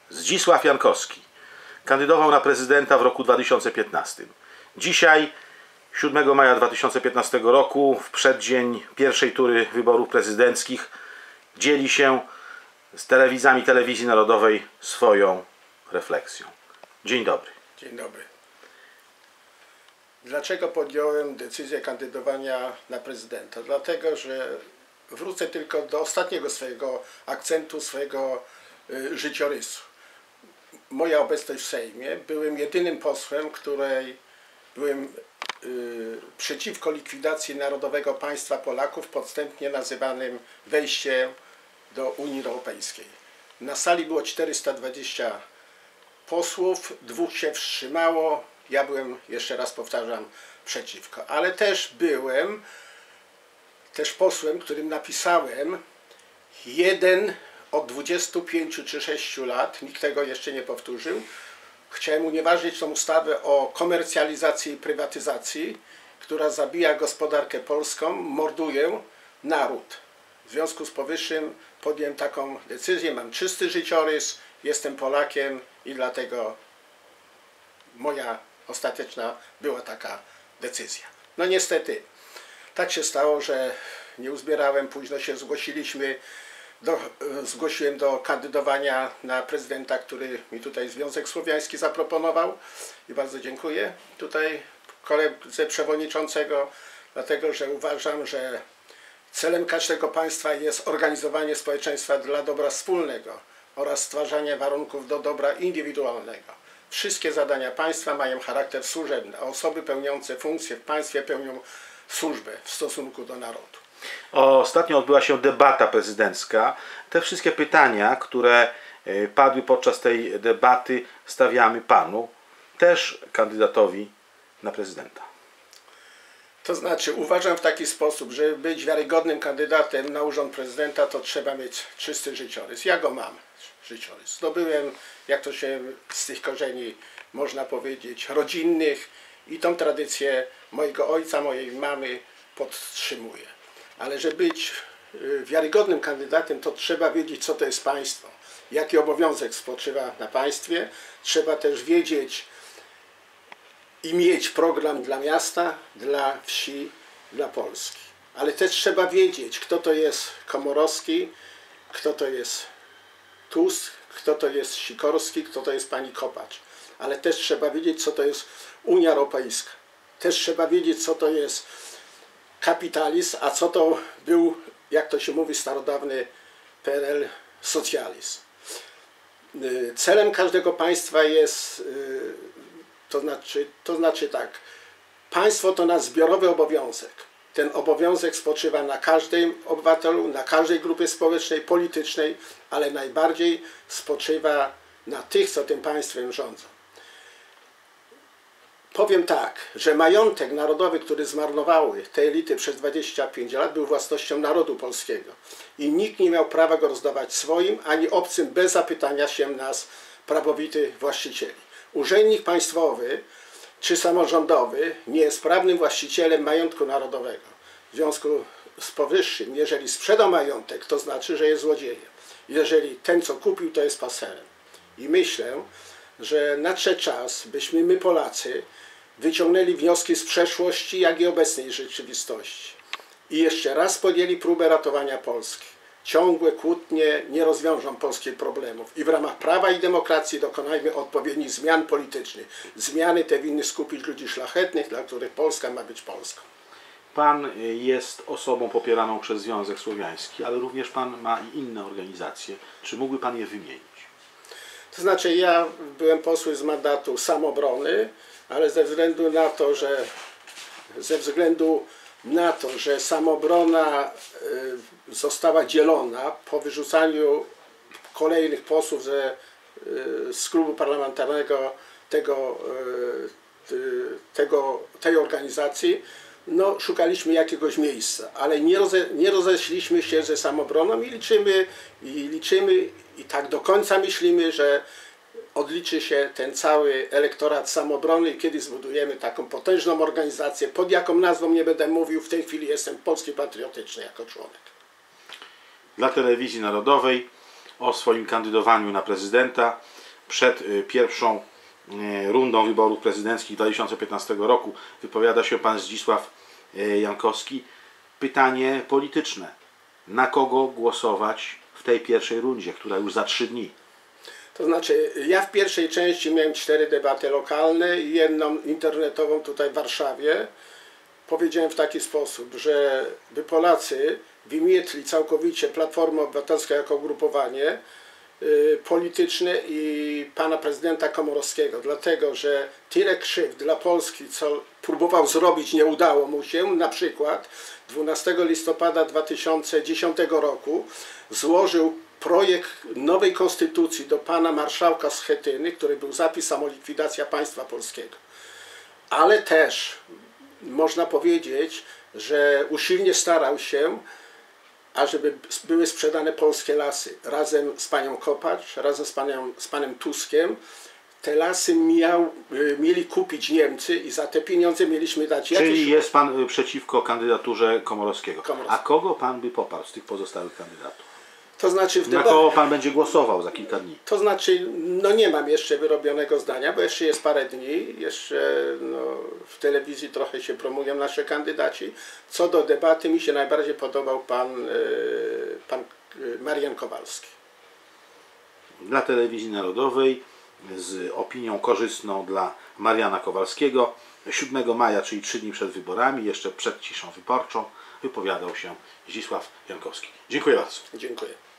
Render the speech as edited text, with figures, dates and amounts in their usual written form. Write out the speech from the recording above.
Zdzisław Jankowski kandydował na prezydenta w roku 2015. Dzisiaj, 7 maja 2015 roku, w przeddzień pierwszej tury wyborów prezydenckich, dzieli się z telewizami Telewizji Narodowej swoją refleksją. Dzień dobry. Dzień dobry. Dlaczego podjąłem decyzję kandydowania na prezydenta? Dlatego, że wrócę tylko do ostatniego swojego akcentu, swojego życiorysu. Moja obecność w Sejmie, byłem jedynym posłem, byłem przeciwko likwidacji narodowego państwa Polaków, podstępnie nazywanym wejściem do Unii Europejskiej. Na sali było 420 posłów, 2 się wstrzymało, ja byłem, jeszcze raz powtarzam, przeciwko. Ale też byłem posłem, którym napisałem jeden od 25 czy 6 lat, nikt tego jeszcze nie powtórzył. Chciałem unieważnić tą ustawę o komercjalizacji i prywatyzacji, która zabija gospodarkę polską, morduje naród. W związku z powyższym podjąłem taką decyzję, mam czysty życiorys, jestem Polakiem i dlatego moja ostateczna była taka decyzja. No niestety, tak się stało, że nie uzbierałem, późno się zgłosiłem do kandydowania na prezydenta, który mi tutaj Związek Słowiański zaproponował i bardzo dziękuję tutaj koledze przewodniczącego, dlatego że uważam, że celem każdego państwa jest organizowanie społeczeństwa dla dobra wspólnego oraz stwarzanie warunków do dobra indywidualnego. Wszystkie zadania państwa mają charakter służebny, a osoby pełniące funkcje w państwie pełnią służbę w stosunku do narodu. Ostatnio odbyła się debata prezydencka. Te wszystkie pytania, które padły podczas tej debaty, stawiamy panu, też kandydatowi na prezydenta. To znaczy, uważam w taki sposób, żeby być wiarygodnym kandydatem na urząd prezydenta, to trzeba mieć czysty życiorys. Ja go mam, życiorys. Zdobyłem, jak to się z tych korzeni można powiedzieć, rodzinnych i tą tradycję mojego ojca, mojej mamy podtrzymuję. Ale żeby być wiarygodnym kandydatem, to trzeba wiedzieć, co to jest państwo, jaki obowiązek spoczywa na państwie. Trzeba też wiedzieć i mieć program dla miasta, dla wsi, dla Polski. Ale też trzeba wiedzieć, kto to jest Komorowski, kto to jest Tusk, kto to jest Sikorski, kto to jest pani Kopacz. Ale też trzeba wiedzieć, co to jest Unia Europejska. Też trzeba wiedzieć, co to jest kapitalizm, a co to był, jak to się mówi, starodawny PRL socjalizm. Celem każdego państwa jest, to znaczy tak, państwo to nasz zbiorowy obowiązek. Ten obowiązek spoczywa na każdym obywatelu, na każdej grupie społecznej, politycznej, ale najbardziej spoczywa na tych, co tym państwem rządzą. Powiem tak, że majątek narodowy, który zmarnowały te elity przez 25 lat, był własnością narodu polskiego. I nikt nie miał prawa go rozdawać swoim, ani obcym, bez zapytania się nas, prawowitych właścicieli. Urzędnik państwowy czy samorządowy nie jest prawnym właścicielem majątku narodowego. W związku z powyższym, jeżeli sprzeda majątek, to znaczy, że jest złodziejem. Jeżeli ten, co kupił, to jest paserem. I myślę, że nadszedł czas, byśmy my Polacy wyciągnęli wnioski z przeszłości, jak i obecnej rzeczywistości. I jeszcze raz podjęli próbę ratowania Polski. Ciągłe kłótnie nie rozwiążą polskich problemów. I w ramach prawa i demokracji dokonajmy odpowiednich zmian politycznych. Zmiany te winny skupić ludzi szlachetnych, dla których Polska ma być Polską. Pan jest osobą popieraną przez Związek Słowiański, ale również pan ma i inne organizacje. Czy mógłby pan je wymienić? To znaczy, ja byłem posłem z mandatu Samobrony, ale ze względu na to, że Samobrona została dzielona po wyrzucaniu kolejnych posłów z klubu parlamentarnego tej organizacji, no, szukaliśmy jakiegoś miejsca, ale nie roześliśmy się ze Samobroną i liczymy i tak do końca myślimy, że odliczy się ten cały elektorat Samobrony i kiedy zbudujemy taką potężną organizację, pod jaką nazwą nie będę mówił, w tej chwili jestem Polski Patriotyczny jako członek. Dla Telewizji Narodowej o swoim kandydowaniu na prezydenta przed pierwszą rundą wyborów prezydenckich 2015 roku wypowiada się pan Zdzisław Jankowski. Pytanie polityczne. Na kogo głosować w tej pierwszej rundzie, która już za 3 dni? To znaczy, ja w pierwszej części miałem 4 debaty lokalne i jedną internetową tutaj w Warszawie. Powiedziałem w taki sposób, że by Polacy wymietli całkowicie Platformę Obywatelską jako ugrupowanie polityczne i pana prezydenta Komorowskiego, dlatego że tyle krzywd dla Polski, co próbował zrobić, nie udało mu się. Na przykład 12 listopada 2010 roku złożył projekt nowej konstytucji do pana marszałka Schetyny, który był zapis samolikwidacja państwa polskiego. Ale też można powiedzieć, że usilnie starał się, ażeby były sprzedane polskie lasy. Razem z panią Kopacz, razem z panem Tuskiem. Te lasy mieli kupić Niemcy i za te pieniądze mieliśmy dać jakieś... Czyli jest pan przeciwko kandydaturze Komorowskiego. A kogo pan by poparł z tych pozostałych kandydatów? To znaczy na kogo pan będzie głosował za kilka dni? To znaczy, no nie mam jeszcze wyrobionego zdania, bo jeszcze jest parę dni, jeszcze w telewizji trochę się promują nasze kandydaci. Co do debaty, mi się najbardziej podobał pan Marian Kowalski. Dla Telewizji Narodowej z opinią korzystną dla Mariana Kowalskiego 7 maja, czyli 3 dni przed wyborami, jeszcze przed ciszą wyborczą, wypowiadał się Zdzisław Jankowski. Dziękuję bardzo. Dziękuję.